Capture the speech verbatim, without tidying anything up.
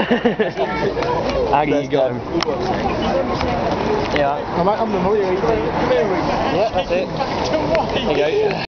Aggie, you got him. Yeah. I'm, I'm the Yeah, that's it. There you go.